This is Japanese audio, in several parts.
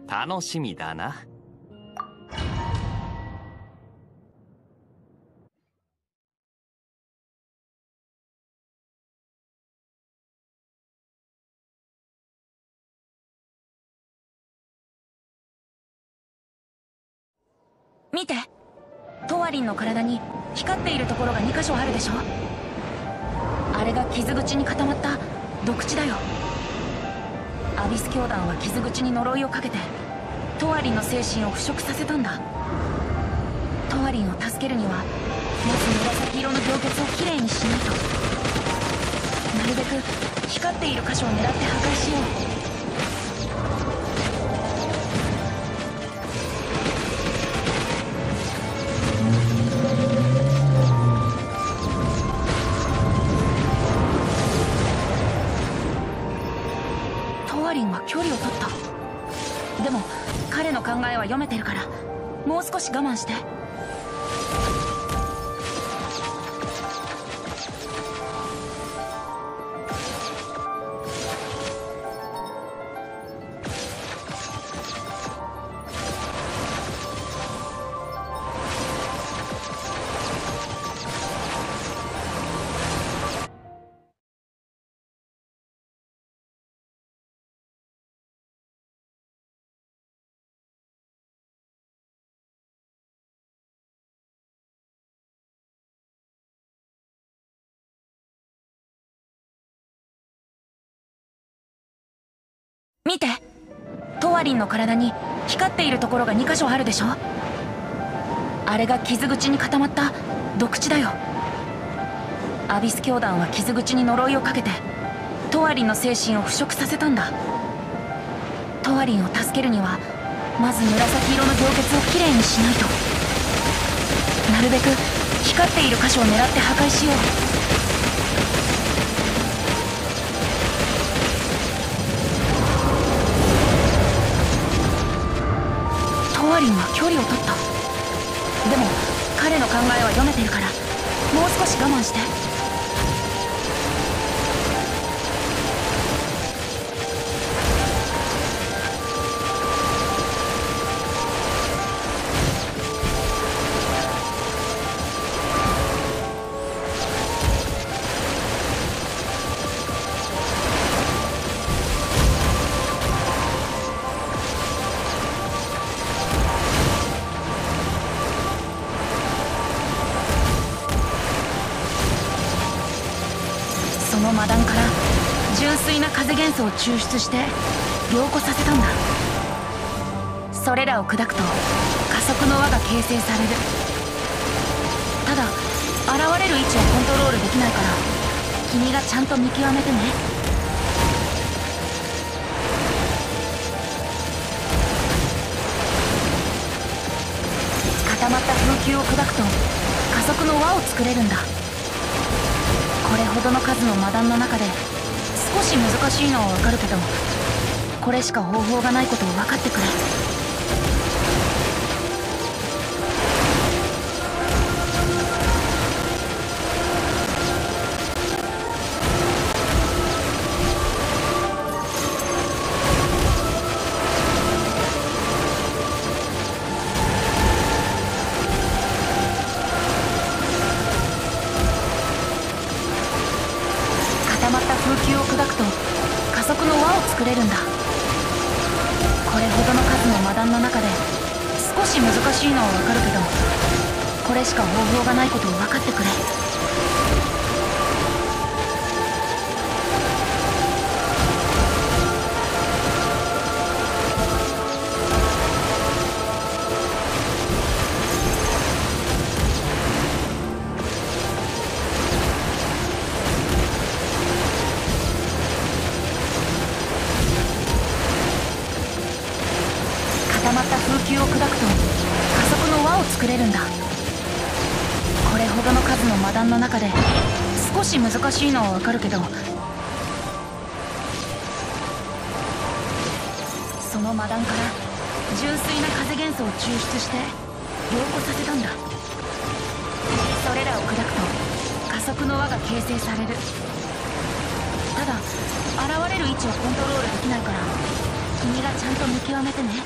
楽しみだな。 見て、トワリンの体に光っているところが2箇所あるでしょ。あれが傷口に固まった毒地だよ。アビス教団は傷口に呪いをかけてトワリンの精神を腐食させたんだ。トワリンを助けるにはまず紫色の凝結をきれいにしないと。なるべく光っている箇所を狙って破壊しよう。距離を取った。でも彼の考えは読めてるから、もう少し我慢して。見て、トワリンの体に光っているところが2箇所あるでしょ。あれが傷口に固まった毒地だよ。アビス教団は傷口に呪いをかけてトワリンの精神を腐食させたんだ。トワリンを助けるにはまず紫色の凝結をきれいにしないと。なるべく光っている箇所を狙って破壊しよう。トワリンは距離を取った。でも彼の考えは読めてるから、もう少し我慢して。その魔弾から純粋な風元素を抽出して凝固させたんだ。それらを砕くと加速の輪が形成される。ただ現れる位置をコントロールできないから、君がちゃんと見極めてね。固まった風球を砕くと加速の輪を作れるんだ。これほどの数の魔弾の中で少し難しいのはわかるけど、これしか方法がないことを分かってくれ。固まった風球を砕くと加速の輪を作れるんだ。これほどの数の魔弾の中で少し難しいのはわかるけど、これしか方法がないことを分かってくれ。固まった風球を砕くと加速の輪を作れるんだ。これほどの数の魔弾の中で少し難しいのはわかるけど、その魔弾から純粋な風元素を抽出して凝固させたんだ。それらを砕くと加速の輪が形成される。ただ現れる位置をコントロールできないから、 君がちゃんと見極めてね。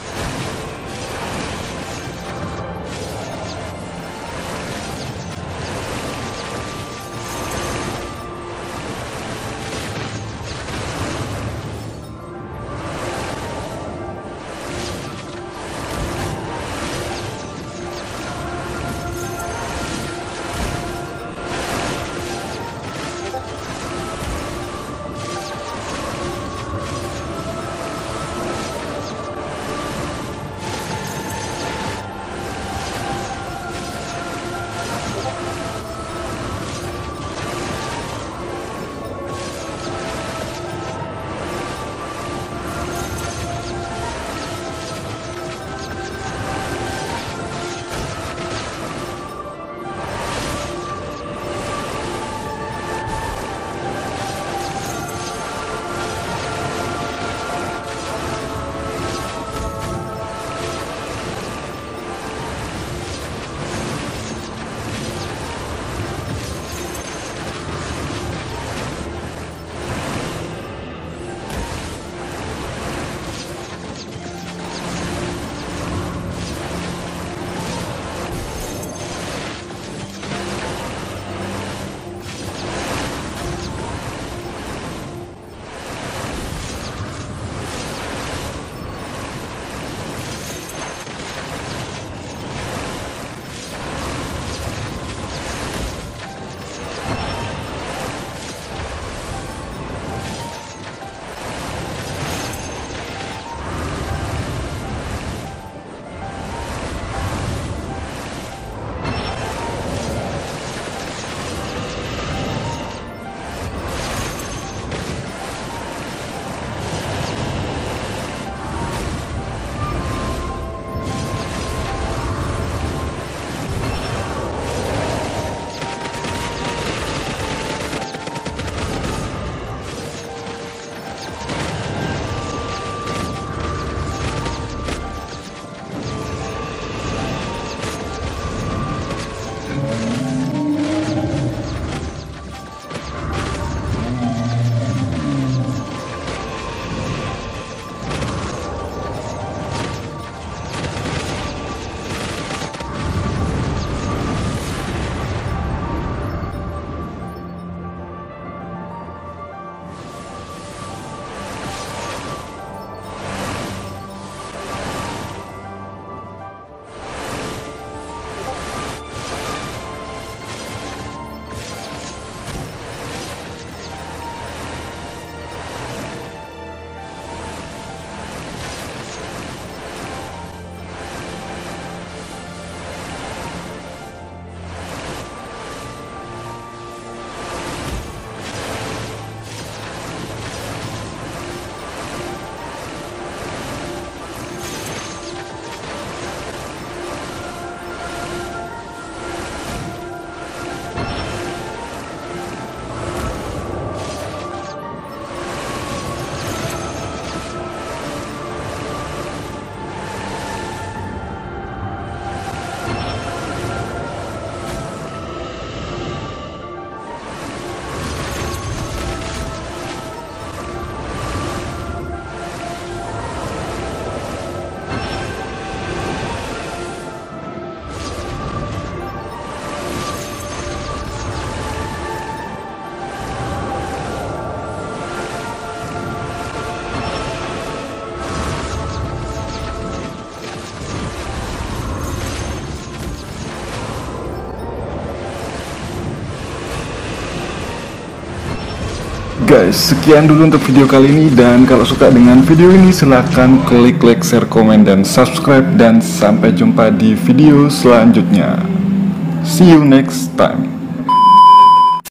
Guys, sekian dulu untuk video kali ini, dan kalau suka dengan video ini silahkan klik like, share, komen, dan subscribe, dan sampai jumpa di video selanjutnya. See you next time.